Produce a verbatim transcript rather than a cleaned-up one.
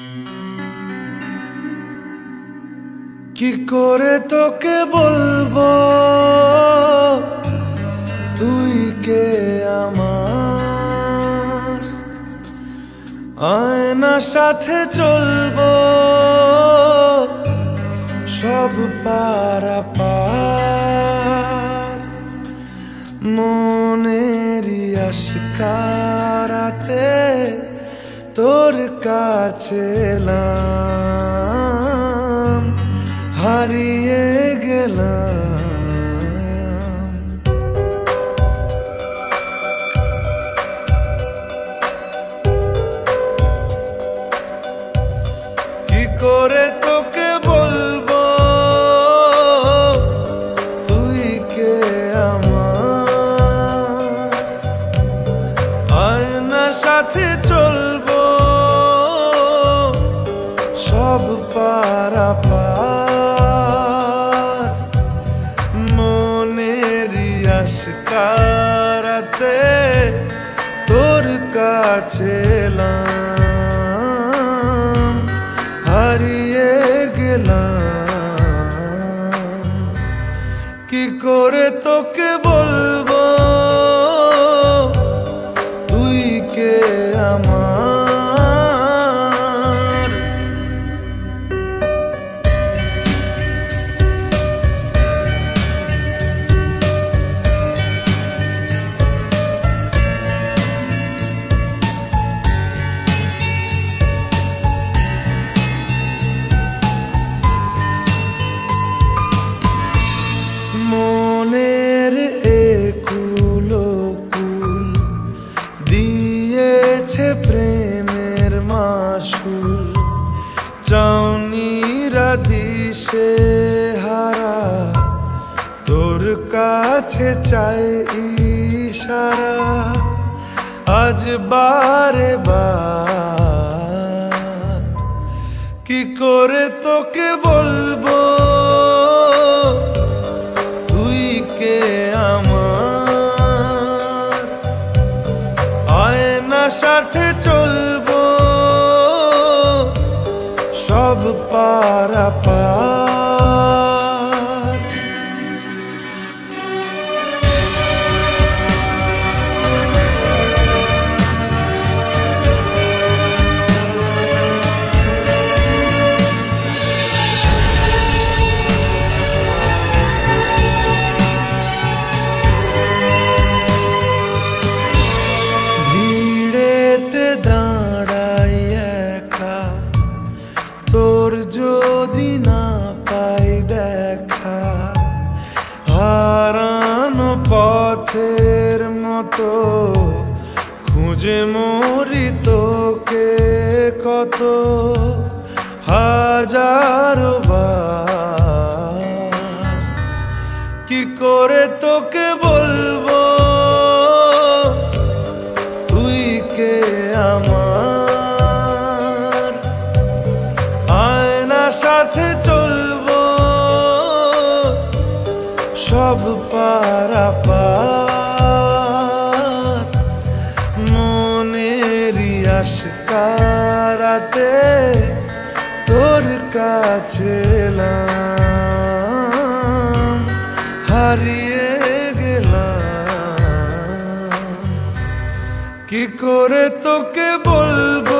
কি করে তোকে বলবো তুই কে আমার, আয়না সাথে চলবো সব পারাপার, মনেরই আশকারাতে তোর কাছে এলাম, হারিয়ে গেলাম। কি করে তোকে বলবো তুই কে আমার, আয়না সাথে চলবো সব পারাপার, মনেরই আশকারাতে তোর কাছে এলাম, হারিয়ে গেলাম। কি করে তোকে বলবো তুই কে আমার। মনের একুলো কুল দিয়েছে প্রেমের মাসুল, চাউনিরা দিশে হারা তোর কাছে চাই ইশারা, আজ বারে বার। কি করে তোকে বলবো তুই কে আমার, আয়না সাথে চলবো সব পারাপার। তোর যদি না পাই দেখা, হারানো পথের মতো খুঁজে মরি তোকে কত হাজারো বার। কি করে তোকে বলবো তুই কে আমার, আয়না সাথে চলবো সব পারাপার, মনেরই আশকারাতে তোর কাছে এলাম, হারিয়ে গেলাম। কি করে তোকে বলবো